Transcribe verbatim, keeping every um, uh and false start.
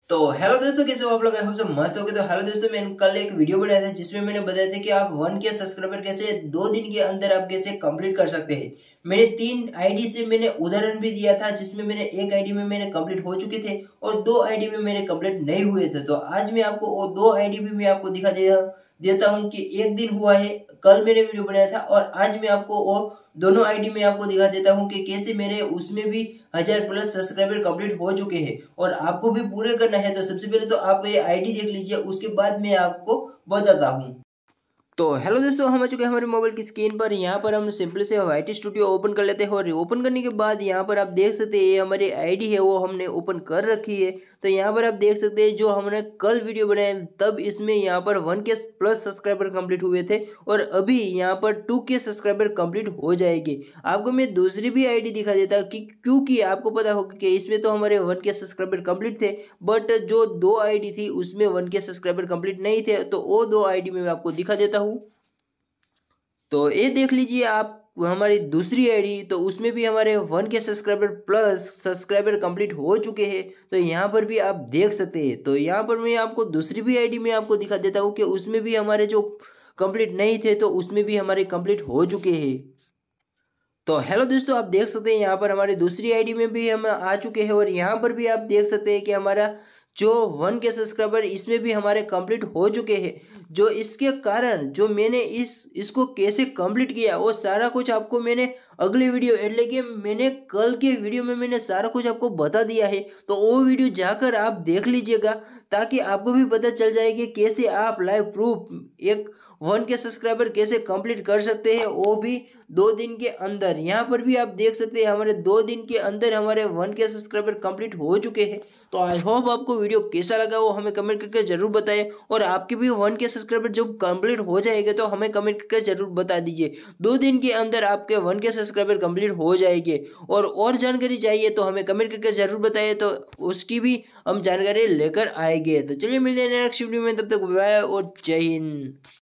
तो हेलो दोस्तों, कैसे हो आप लोग? हम सब मस्त हो गए। तो हेलो दोस्तों, मैंने कल एक वीडियो बनाया था जिसमें मैंने बताया था कि आप वन के सब्सक्राइबर कैसे दो दिन के अंदर आप कैसे कंप्लीट कर सकते हैं। मैंने तीन आईडी से मैंने उदाहरण भी दिया था जिसमें मैंने एक आईडी में मैंने कंप्लीट हो चुके थे और दो आईडी में मैंने कंप्लीट नहीं हुए थे। तो आज मैं आपको वो दो आईडी भी मैं आपको दिखा दे देता हूँ कि एक दिन हुआ है, कल मैंने वीडियो बनाया था और आज मैं आपको वो दोनों आईडी में आपको दिखा देता हूँ कि कैसे मेरे उसमें भी हजार प्लस सब्सक्राइबर कंप्लीट हो चुके हैं और आपको भी पूरे करना है। तो सबसे पहले तो आप ये आईडी देख लीजिए, उसके बाद मैं आपको बताता हूँ। तो हेलो दोस्तों, हम आ चुके हैं हमारे मोबाइल की स्क्रीन पर। यहाँ पर हम सिंपल से वाईटी स्टूडियो ओपन कर लेते हैं और ओपन करने के बाद यहाँ पर आप देख सकते हैं ये हमारी आईडी है वो हमने ओपन कर रखी है। तो यहाँ पर आप देख सकते हैं जो हमने कल वीडियो बनाया तब इसमें यहाँ पर वन के प्लस सब्सक्राइबर कंप्लीट हुए थे और अभी यहाँ पर टू के सब्सक्राइबर कंप्लीट हो जाएगी। आपको मैं दूसरी भी आईडी दिखा देता कि क्योंकि आपको पता होगा कि इसमें तो हमारे वन के सब्सक्राइबर कंप्लीट थे, बट जो दो आईडी थी उसमें वन के सब्सक्राइबर कंप्लीट नहीं थे। तो वो दो आईडी में मैं आपको दिखा देता हूँ। तो ये देख लीजिए आप हमारी दूसरी आईडी, तो उसमें भी हमारे वन के सब्सक्राइबर प्लस सब्सक्राइबर कंप्लीट हो चुके हैं। तो यहाँ पर भी आप देख सकते हैं। तो यहाँ पर मैं आपको दूसरी भी आईडी में आपको दिखा देता हूँ कि उसमें भी हमारे जो कंप्लीट नहीं थे तो उसमें भी हमारे कंप्लीट हो चुके हैं। तो हेलो दोस्तों, आप देख सकते हैं यहाँ पर हमारी दूसरी आईडी में भी हम आ चुके हैं और यहाँ पर भी आप देख सकते हैं कि हमारा जो वन के सब्सक्राइबर इसमें भी हमारे कंप्लीट हो चुके हैं। जो इसके कारण जो मैंने इस इसको कैसे कंप्लीट किया वो सारा कुछ आपको मैंने अगले वीडियो એટલે कि मैंने कल के वीडियो में मैंने सारा कुछ आपको बता दिया है। तो वो वीडियो जाकर आप देख लीजिएगा ताकि आपको भी पता चल जाए कि कैसे आप लाइव प्रूफ एक वन के सब्सक्राइबर कैसे कंप्लीट कर सकते हैं, वो भी दो दिन के अंदर। यहाँ पर भी आप देख सकते हैं हमारे दो दिन के अंदर हमारे वन के सब्सक्राइबर कंप्लीट हो चुके हैं। तो आई होप आपको वीडियो कैसा लगा वो हमें कमेंट करके जरूर बताएं और आपके भी वन के सब्सक्राइबर जब कंप्लीट हो जाएंगे तो हमें कमेंट करके जरूर बता दीजिए। दो दिन के अंदर आपके वन के सब्सक्राइबर कंप्लीट हो जाएंगे और और जानकारी चाहिए तो हमें कमेंट करके जरूर बताइए, तो उसकी भी हम जानकारी लेकर आएंगे। तो चलिए मिलते हैं नेक्स्ट वीडियो में, तब तक बाय और जय हिंद।